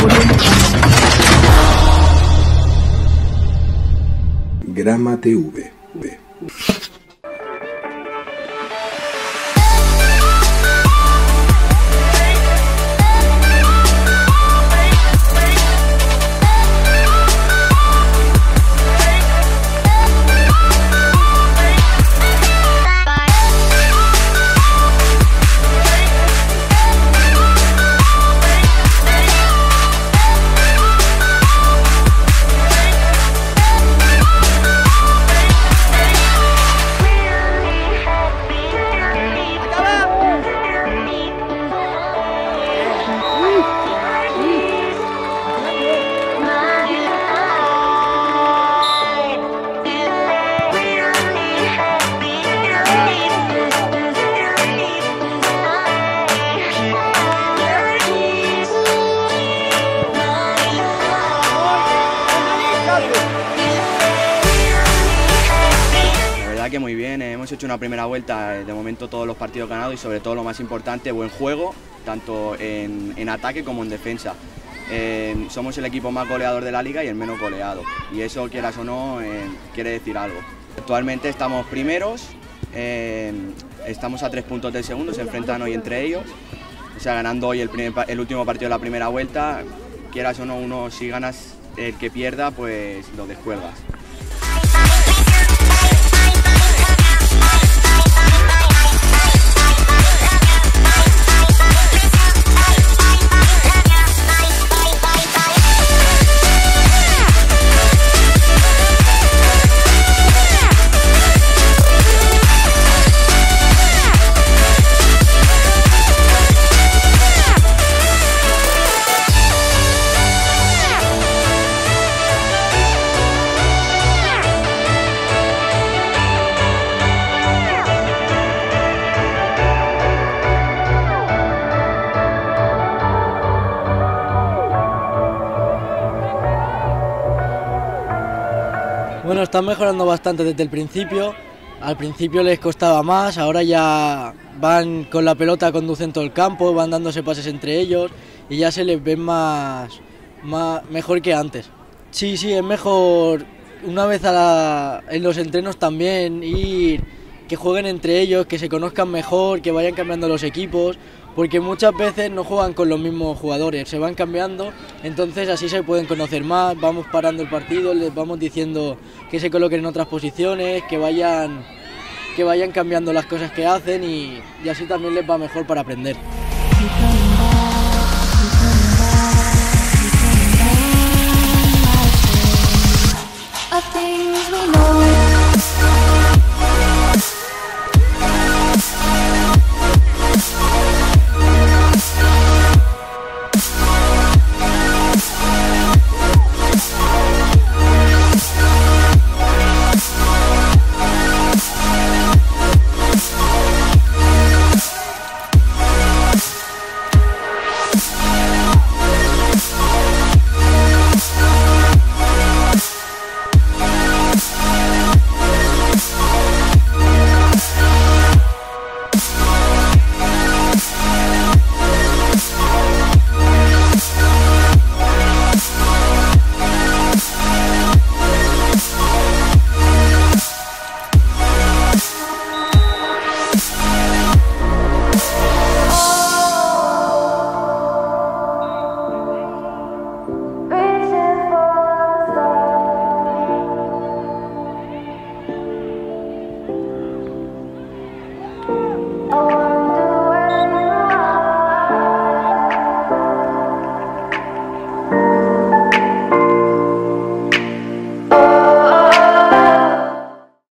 Grama TV. Que muy bien, hemos hecho una primera vuelta, de momento todos los partidos ganados y sobre todo lo más importante, buen juego, tanto en ataque como en defensa. Somos el equipo más goleador de la liga y el menos goleado, y eso, quieras o no, quiere decir algo. Actualmente estamos primeros, estamos a 3 puntos del segundo, se enfrentan hoy entre ellos, o sea, ganando hoy el último partido de la primera vuelta, quieras o no, si ganas, el que pierda, pues lo descuelgas. Bueno, están mejorando bastante desde el principio. Al principio les costaba más, ahora ya van con la pelota, conducen todo el campo, van dándose pases entre ellos y ya se les ve mejor que antes. Sí, es mejor una vez en los entrenos también ir, que jueguen entre ellos, que se conozcan mejor, que vayan cambiando los equipos, porque muchas veces no juegan con los mismos jugadores, se van cambiando, entonces así se pueden conocer más, vamos parando el partido, les vamos diciendo que se coloquen en otras posiciones, que vayan cambiando las cosas que hacen y así también les va mejor para aprender.